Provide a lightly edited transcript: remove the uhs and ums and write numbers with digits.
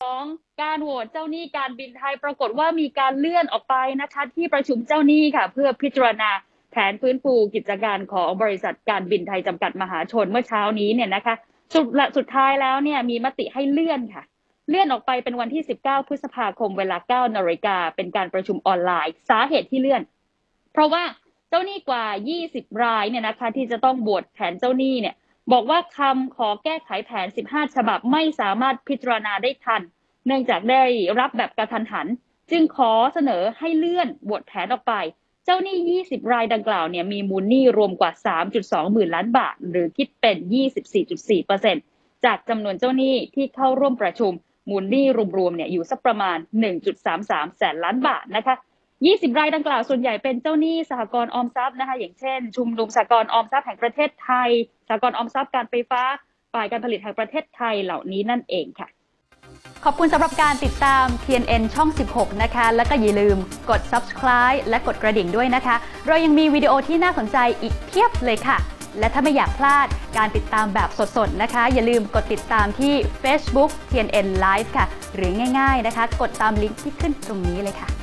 ของการโหวตเจ้าหนี้การบินไทยปรากฏว่ามีการเลื่อนออกไปนะคะที่ประชุมเจ้าหนี้ค่ะเพื่อพิจารณาแผนฟื้นฟูกิจการของบริษัทการบินไทยจำกัดมหาชนเมื่อเช้านี้เนี่ยนะคะสุดท้ายแล้วเนี่ยมีมติให้เลื่อนค่ะเลื่อนออกไปเป็นวันที่19พฤษภาคมเวลา 9 นาฬิกาเป็นการประชุมออนไลน์สาเหตุที่เลื่อนเพราะว่าเจ้าหนี้กว่า20รายเนี่ยนะคะที่จะต้องโหวตแผนเจ้าหนี้เนี่ยบอกว่าคำขอแก้ไขแผน15ฉบับไม่สามารถพิจารณาได้ทันเนื่องจากได้รับแบบกระทันหันจึงขอเสนอให้เลื่อนบทแผนออกไปเจ้าหนี้20รายดังกล่าวเนี่ยมีมูลหนี้รวมกว่า 3.2 หมื่นล้านบาทหรือคิดเป็น 24.4% จากจำนวนเจ้าหนี้ที่เข้าร่วมประชุมมูลหนี้รวมๆเนี่ยอยู่สักประมาณ 1.33 แสนล้านบาทนะคะ20รายดังกล่าวส่วนใหญ่เป็นเจ้าหนี้สหกรณ์ออมทรัพย์นะคะอย่างเช่นชุมนุมสหกรณ์ออมทรัพย์แห่งประเทศไทยสหกรณ์ออมทรัพย์การไฟฟ้าฝ่ายการผลิตแห่งประเทศไทยเหล่านี้นั่นเองค่ะขอบคุณสำหรับการติดตาม TNN ช่อง 16 นะคะ แล้วก็อย่าลืมกด subscribe และกดกระดิ่งด้วยนะคะ เรายังมีวิดีโอที่น่าสนใจอีกเพียบเลยค่ะ และถ้าไม่อยากพลาดการติดตามแบบสดๆนะคะ อย่าลืมกดติดตามที่ Facebook TNN Live ค่ะ หรือง่ายๆนะคะ กดตามลิงก์ที่ขึ้นตรงนี้เลยค่ะ